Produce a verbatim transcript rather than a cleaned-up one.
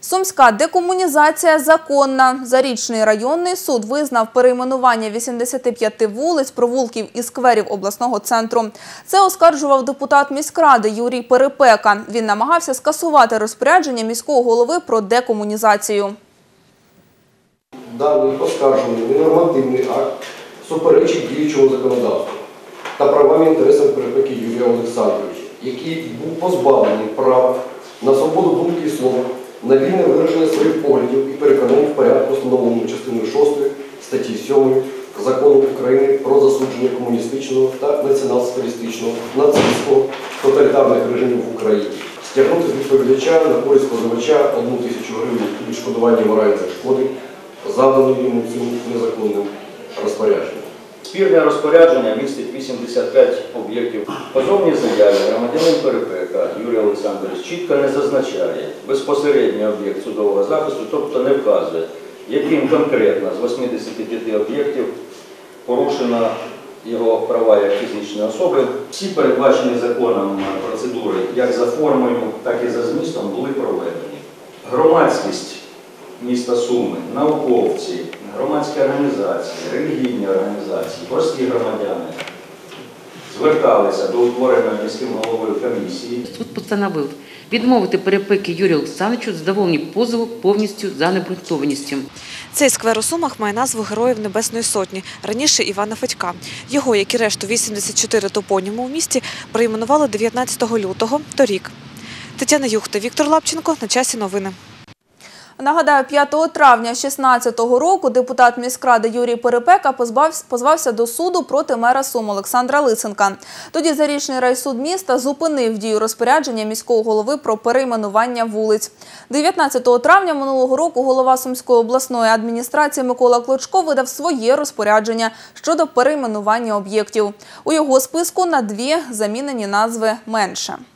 Сумська декомунізація законна. Зарічний районний суд визнав перейменування вісімдесяти п'яти вулиць, провулків і скверів обласного центру. Це оскаржував депутат міськради Юрій Перепека. Він намагався скасувати розпорядження міського голови про декомунізацію. Даний оскаржений ненормативний акт суперечить діючому законодавству та правам і інтересам Перепеки Юрія Олександровича, який був позбавлений права на свободу думки і слова, на вільне вираження своїх поглядів і переконань в порядку, встановленому частиною шостої статті сьомої Закону України про засудження комуністичного та націонал-соціалістичного, нацистського, тоталітарних режимів в Україні. Стягнути з відповідача на користь позивача одну тисячу гривень відшкодування моральної шкоди, завданої йому цим незаконним розпорядженням. Спірне розпорядження містить вісімдесят п'ять об'єктів. В позовній заяві громадянин Перепека Юрій Олександрович чітко не зазначає безпосередній об'єкт судового захисту, тобто не вказує, яким конкретно з восьмидесяти п'яти об'єктів порушено його права як фізичної особи. Всі передбачені законом процедури як за формою, так і за змістом були проведені. Громадськість міста Суми, науковці, громадські організації, релігійні організації, прості громадяни зверталися до утвореної міським головою комісії. Суд постановив відмовити Перепеки Юрію Олександровичу в задоволенні позову повністю за необґрунтованістю. Цей сквер у Сумах має назву Героїв Небесної Сотні, раніше Івана Федька. Його, як і решту вісімдесят чотири топоніми у місті, перейменували дев'ятнадцятого лютого торік. Тетяна Юхта, Віктор Лапченко. На часі новини. Нагадаю, п'ятого травня дві тисячі шістнадцятого року депутат міськради Юрій Перепека позвався до суду проти мера Сум Олександра Лисенка. Тоді Зарічний райсуд міста зупинив дію розпорядження міського голови про перейменування вулиць. дев'ятнадцятого травня минулого року голова Сумської обласної адміністрації Микола Клочко видав своє розпорядження щодо перейменування об'єктів. У його списку на дві замінені назви менше.